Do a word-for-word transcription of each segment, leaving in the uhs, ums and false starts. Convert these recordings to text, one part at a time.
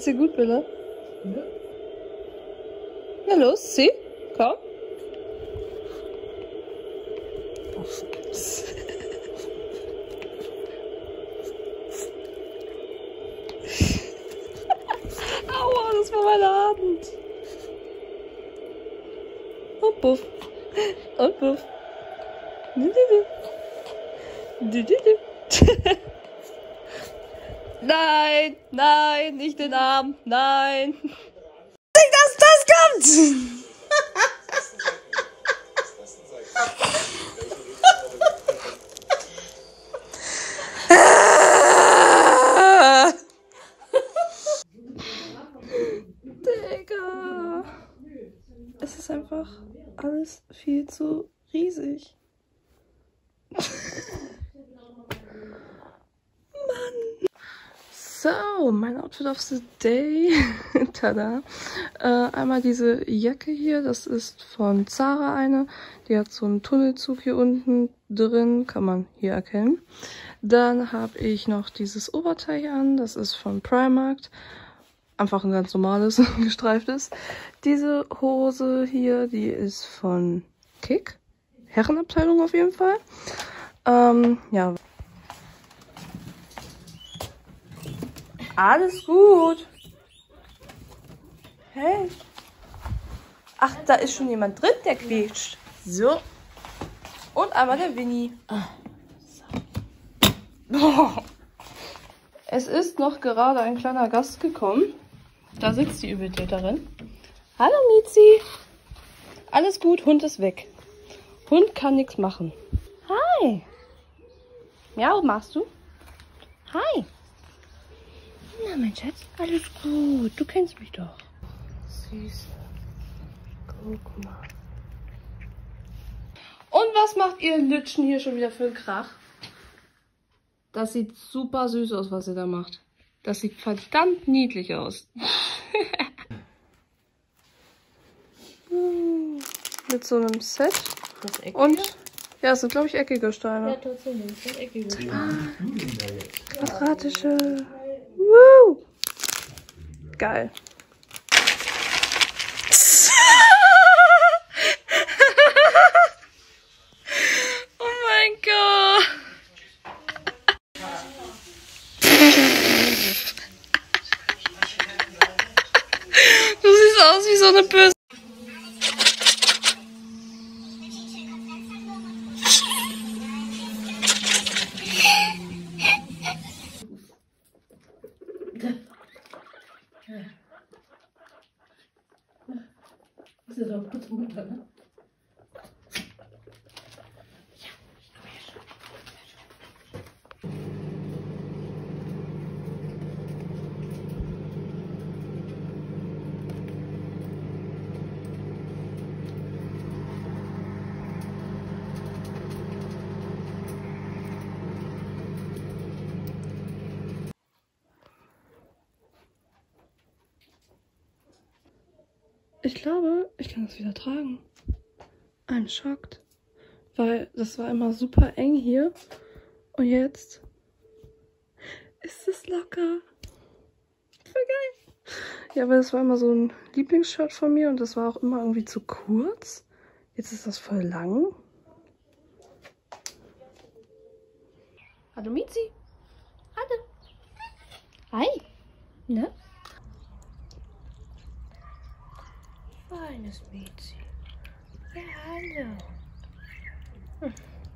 Geht's dir gut, Bella? Ja. Na los, zieh. Komm. Aua, das war meine Hand. Und puff. Und puff. Nein, nein, nicht den Arm, nein. Nicht, dass das kommt. Digga. Es ist einfach alles viel zu riesig. Mann. So, mein Outfit of the Day. Tada. Äh, einmal diese Jacke hier, das ist von Zara eine. Die hat so einen Tunnelzug hier unten drin, kann man hier erkennen. Dann habe ich noch dieses Oberteil hier an, das ist von Primark. Einfach ein ganz normales, gestreiftes. Diese Hose hier, die ist von Kick. Herrenabteilung auf jeden Fall. Ähm, ja. Alles gut. Hey. Ach, da ist schon jemand drin, der quietscht. So. Und einmal der Winnie. So. Es ist noch gerade ein kleiner Gast gekommen. Da sitzt die Übeltäterin. Hallo Mizi. Alles gut, Hund ist weg. Hund kann nichts machen. Hi. Miau, machst du? Hi. Na, mein Schatz, alles gut. Du kennst mich doch. Süß. Guck mal. Und was macht ihr Lütschen hier schon wieder für einen Krach? Das sieht super süß aus, was ihr da macht. Das sieht verdammt niedlich aus. Mit so einem Set. Das Eckige? Und ja, es sind, glaube ich, eckige Steine. Ja, trotzdem nicht. Das eckige Steine. Ah, quadratische. Woo! Geil. Oh mein Gott. Du siehst aus wie so eine böse. Das ist auch kurz Mutter, ne? Ich glaube, ich kann das wieder tragen. I'm shocked. Weil das war immer super eng hier. Und jetzt ist es locker. Voll geil. Ja, weil das war immer so ein Lieblingsshirt von mir und das war auch immer irgendwie zu kurz. Jetzt ist das voll lang. Hallo Mizi. Hallo. Hi. Ne? Feines Mizi. Ja, hallo. Hm.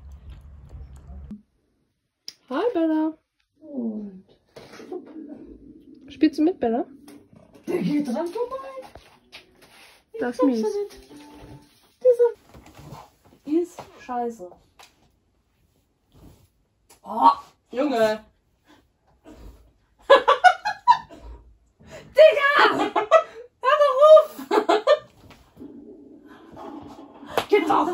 Hi, Bella. Und? Spielst du mit, Bella? Der geht dran vorbei. Das ist mies. Dieser ist scheiße. Oh, Junge. Digga! Hör doch auf! Geht doch!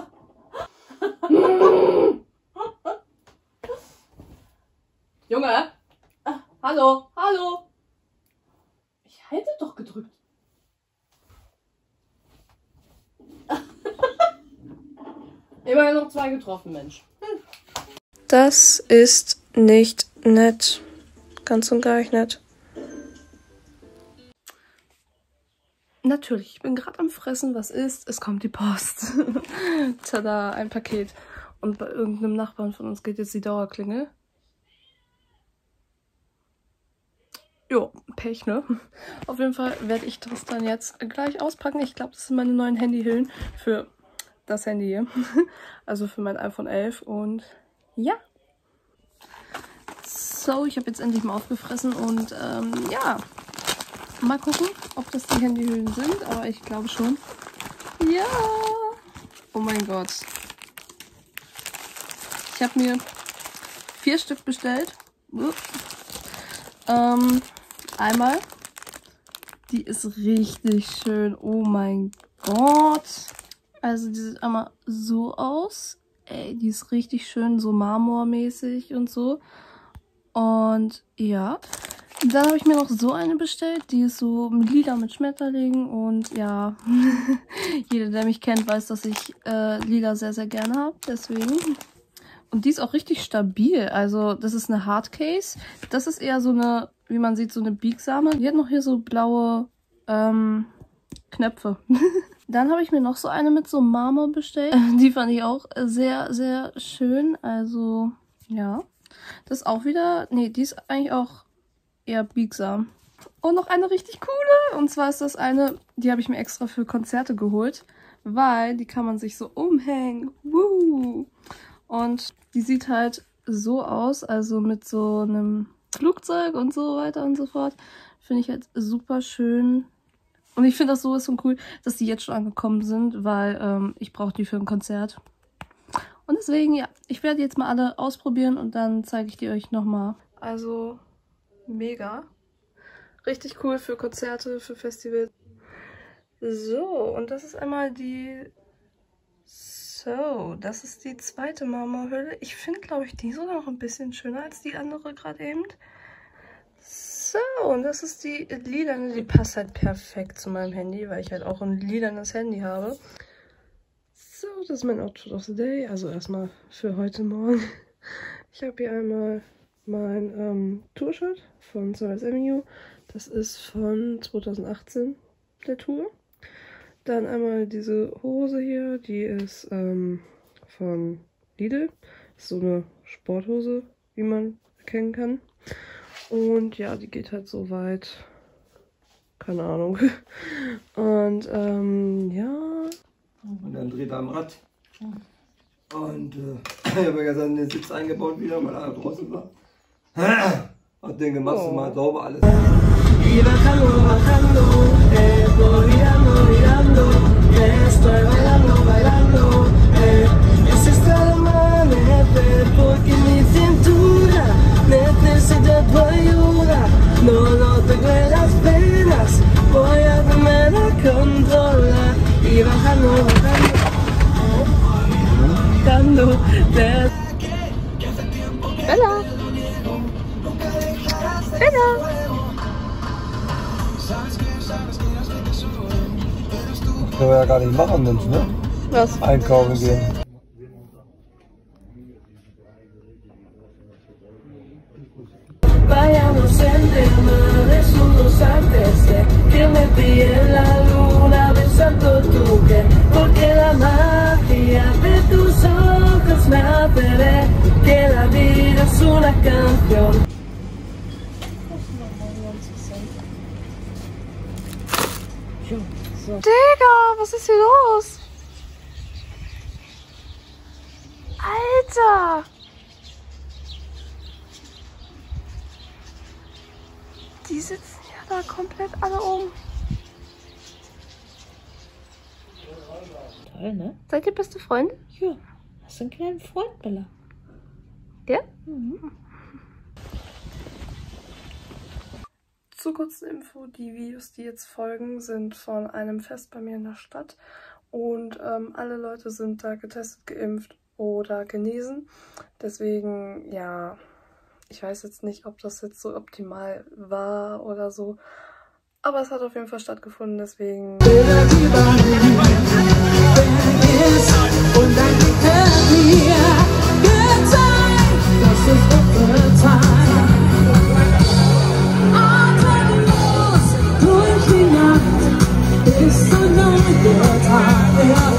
Junge! Ah, hallo, hallo! Ich hätte doch gedrückt. Immerhin noch zwei getroffen, Mensch. Hm. Das ist nicht nett. Ganz und gar nicht nett. natürlich, ich bin gerade am Fressen, was ist? Es kommt die Post. Tada, ein Paket. Und bei irgendeinem Nachbarn von uns geht jetzt die Dauerklingel. Jo, Pech, ne? Auf jeden Fall werde ich das dann jetzt gleich auspacken. Ich glaube, das sind meine neuen Handyhüllen für das Handy hier. Also für mein iPhone elf. Und ja. So, ich habe jetzt endlich mal aufgefressen. Und ähm, ja. Mal gucken, ob das die Handyhüllen sind. Aber ich glaube schon. Ja. Oh mein Gott. Ich habe mir vier Stück bestellt. Ähm, einmal. Die ist richtig schön. Oh mein Gott. Also die sieht einmal so aus. Ey, die ist richtig schön, so marmormäßig und so. Und ja. Dann habe ich mir noch so eine bestellt. Die ist so lila mit Schmetterlingen. Und ja, jeder, der mich kennt, weiß, dass ich äh, lila sehr, sehr gerne habe. Deswegen. Und die ist auch richtig stabil. Also das ist eine Hardcase. Das ist eher so eine, wie man sieht, so eine biegsame. Die hat noch hier so blaue ähm, Knöpfe. Dann habe ich mir noch so eine mit so Marmor bestellt. Die fand ich auch sehr, sehr schön. Also ja. Das ist auch wieder, nee, die ist eigentlich auch eher biegsam. Und noch eine richtig coole. Und zwar ist das eine, die habe ich mir extra für Konzerte geholt. Weil die kann man sich so umhängen. Woo! Und die sieht halt so aus, also mit so einem Flugzeug und so weiter und so fort. Finde ich halt super schön. Und ich finde das sowas von cool, dass die jetzt schon angekommen sind, weil ähm, ich brauche die für ein Konzert. Und deswegen, ja, ich werde jetzt mal alle ausprobieren und dann zeige ich die euch nochmal. Also, mega. Richtig cool für Konzerte, für Festivals. So, und das ist einmal die... So, das ist die zweite Marmorhülle. Ich finde, glaube ich, die sogar noch ein bisschen schöner als die andere gerade eben. So, und das ist die lilane. Die passt halt perfekt zu meinem Handy, weil ich halt auch ein lilanes Handy habe. So, das ist mein Outfit of the Day. Also erstmal für heute Morgen. Ich habe hier einmal mein ähm, Tour-Shirt von Sunrise Avenue. Das ist von zweitausendachtzehn, der Tour. Dann einmal diese Hose hier, die ist ähm, von Lidl. Ist so eine Sporthose, wie man erkennen kann. Und ja, die geht halt so weit. Keine Ahnung. Und ähm, ja. Und dann dreht er am Rad. Und äh, ich habe ja dann den Sitz eingebaut wieder, weil er draußen war. Und den gemacht oh. Mal sauber alles. Y bajando, bajando, eh, voy mirando, mirando, eh, estoy bailando, bailando, eh, es esta amanecer porque mi cintura necesita tu ayuda, no, no tengo las penas, voy a aprender a controlar y bajando, bajando, bajando, Bella, Bella. Das können wir ja gar nicht machen, Mensch, ne? Was? Einkaufen gehen. Vayamos enterrando desnudos antes de que me pille la luna besando tu piel, porque la magia de tus ojos me hace ver que la vida es una canción. Digga, was ist hier los? Alter! Die sitzen ja da komplett alle oben. Toll, ne? Seid ihr beste Freunde? Ja. Hast du einen kleinen Freund, Bella? Ja? Mhm. Zur kurzen Info, die Videos, die jetzt folgen, sind von einem Fest bei mir in der Stadt und ähm, alle Leute sind da getestet, geimpft oder genesen. Deswegen, ja, ich weiß jetzt nicht, ob das jetzt so optimal war oder so, aber es hat auf jeden Fall stattgefunden, deswegen...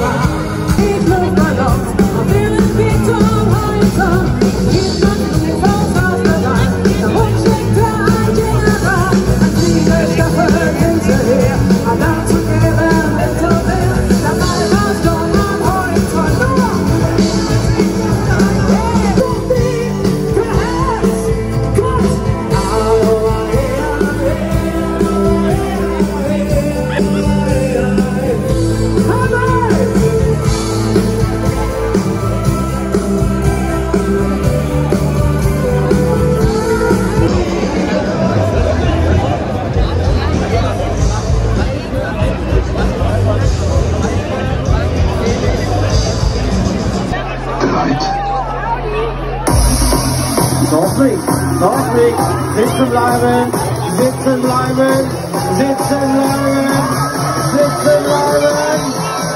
Noch nicht, noch nicht. Sitzen bleiben, sitzen bleiben, sitzen bleiben, sitzen bleiben.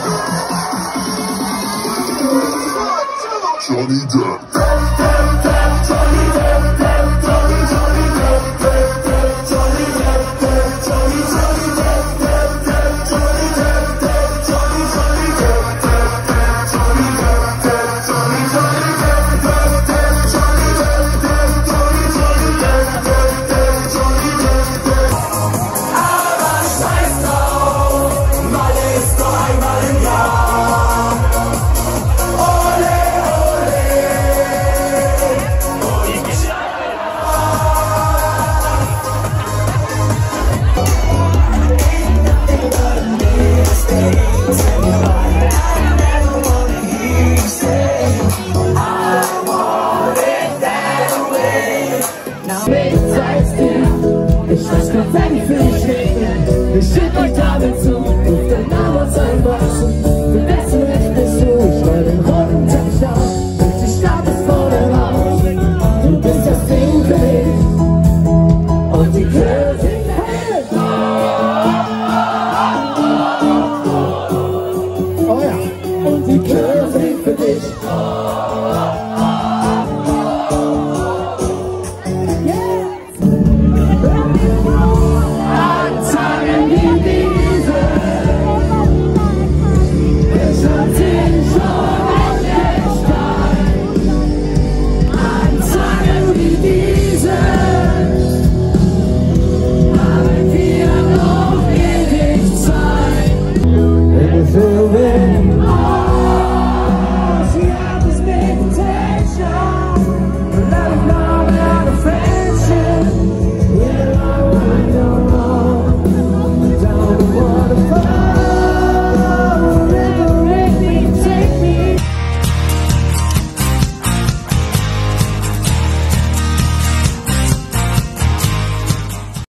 Johnny Depp. Ich weiß Gott sei Dank für dich reden. Ich schick euch Tafel zu, ruf dein Name aus einem Boxen. Für wessen Recht bist du? Ich roll den roten Teppich auf. Und die Stadt ist vor dem Haus. Du bist das Ding für mich. Und die Kirche singt hey! Oh ja. Und die Kirche singt für dich.